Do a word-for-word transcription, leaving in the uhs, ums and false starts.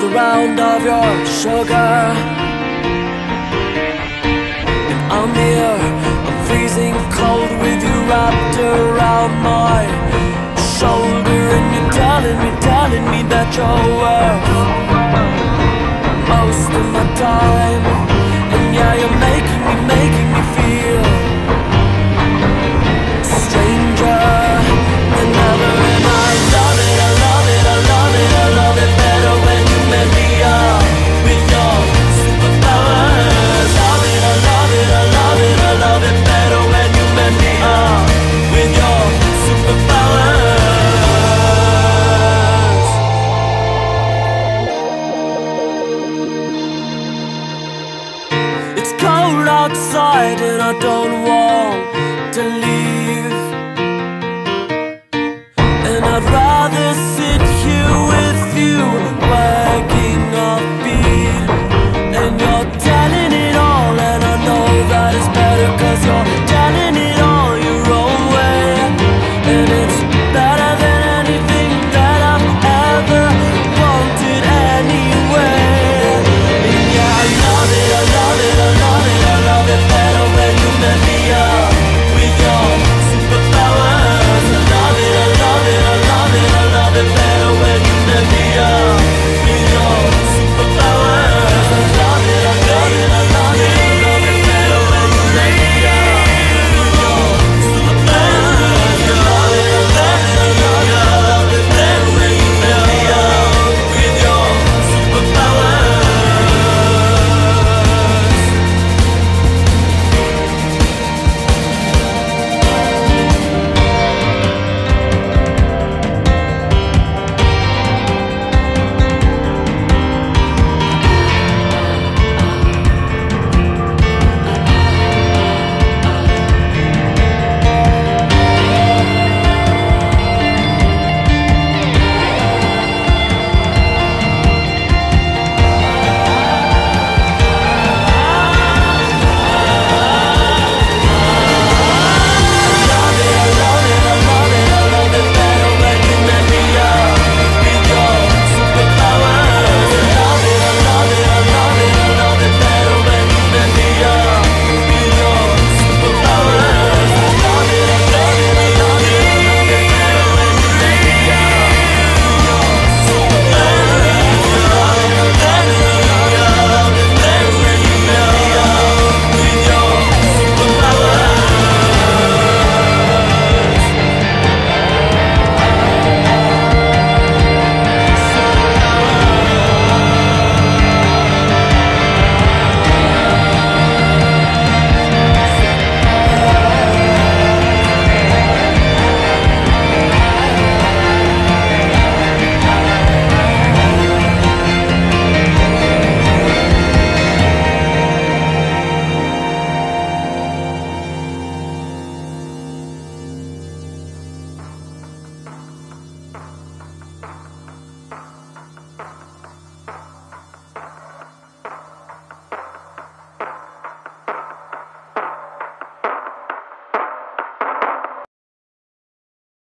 round of your sugar. And I'm here, I'm freezing cold with you wrapped around my shoulder. And you're telling me, telling me that you're worth most of my time. And yeah, you're making me, making me feel stranger than ever. And I love it, I love it, I love it, I love it better when you met me up with your superpowers. Love it, I love it, I love it, I love it better when you met me up with your superpowers. It's cold outside and I don't want